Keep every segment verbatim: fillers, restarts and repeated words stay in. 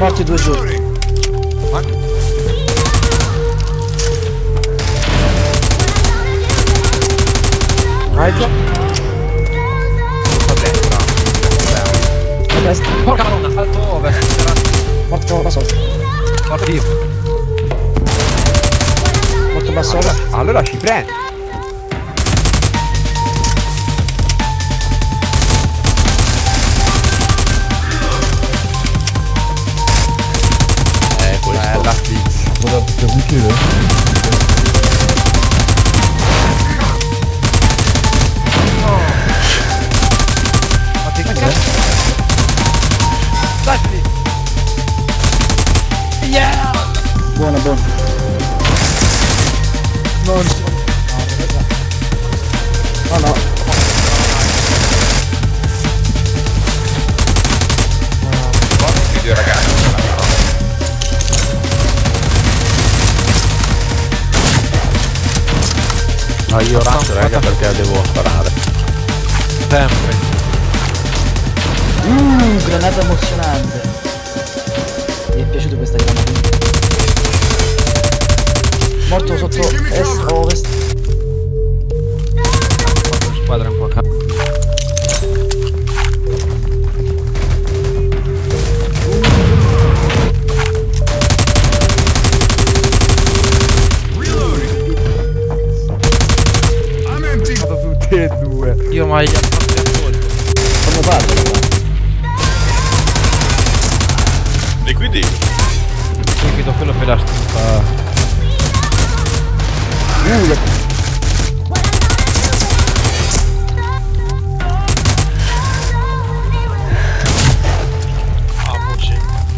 morti due giù. Ma... Vai già. Sto dentro. A destra. Porca madonna, salto over. Morto da sotto. Morto io. Morto da sopra. Allora, allora ci prendi. Eh, quella pizza. Guarda, che bicchiere? Yeah! Buona, buona. Non so. No, no. Questi due ragazzi. No, io razzo raga perché devo sparare. Sempre. Uh, granata emozionante. Mi è piaciuta questa granata. Morto sotto est, ovest. Squadra un po' a Tutte e due. io mai gli ho fatto il colpo. Come parlo? Liquidi. Liquido quello per la stufa. Uh, Ah, voce.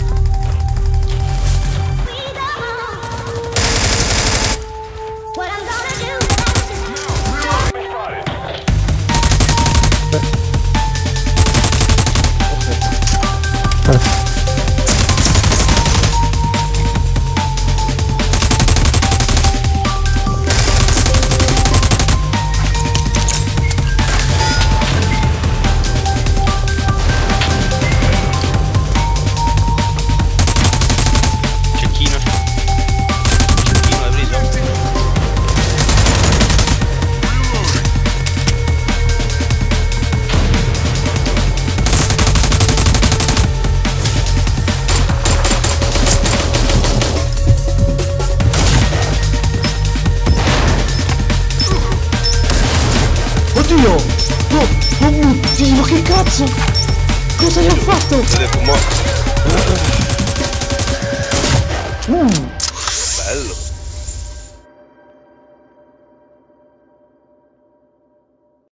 Cecchino. Cecchino hai preso? oddio! No! Oh mio Dio, che cazzo! Cosa gli ho fatto? Vedete, mo- Uh! bello.